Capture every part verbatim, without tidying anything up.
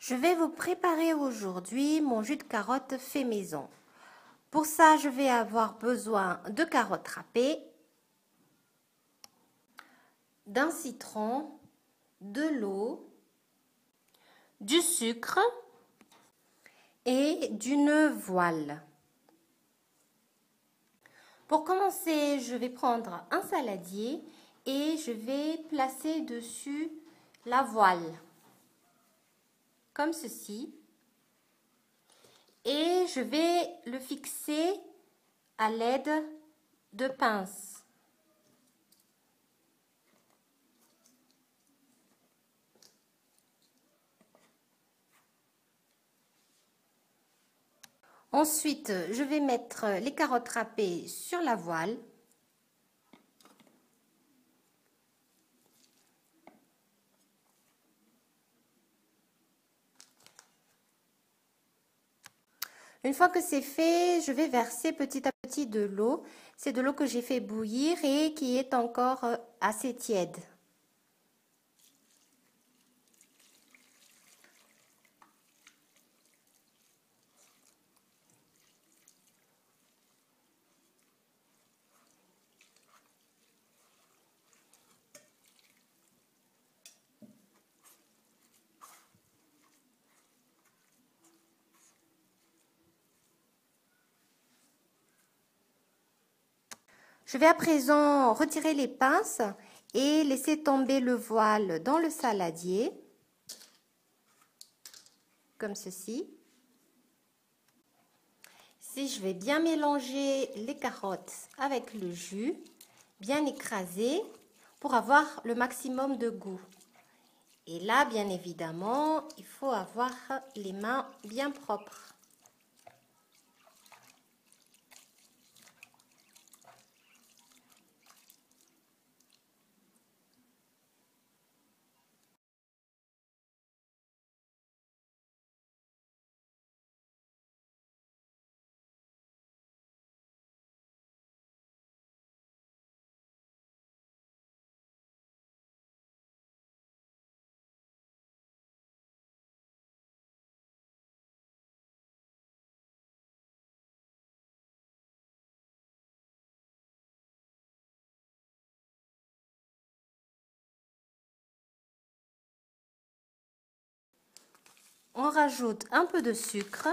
Je vais vous préparer aujourd'hui mon jus de carotte fait maison. Pour ça, je vais avoir besoin de carottes râpées, d'un citron, de l'eau, du sucre et d'une voile. Pour commencer, je vais prendre un saladier et je vais placer dessus la voile, comme ceci. Et je vais le fixer à l'aide de pinces. Ensuite, je vais mettre les carottes râpées sur la voile. Une fois que c'est fait, je vais verser petit à petit de l'eau. C'est de l'eau que j'ai fait bouillir et qui est encore assez tiède. Je vais à présent retirer les pinces et laisser tomber le voile dans le saladier, comme ceci. Ici, je vais bien mélanger les carottes avec le jus, bien écraser pour avoir le maximum de goût. Et là, bien évidemment, il faut avoir les mains bien propres. On rajoute un peu de sucre.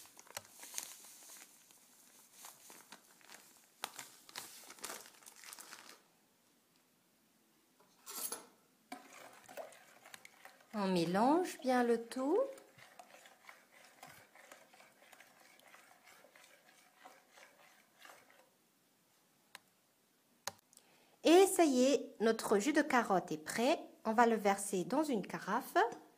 On mélange bien le tout. Et ça y est, notre jus de carotte est prêt. On va le verser dans une carafe.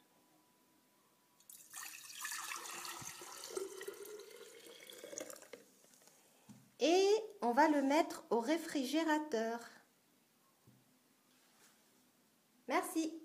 Et on va le mettre au réfrigérateur. Merci.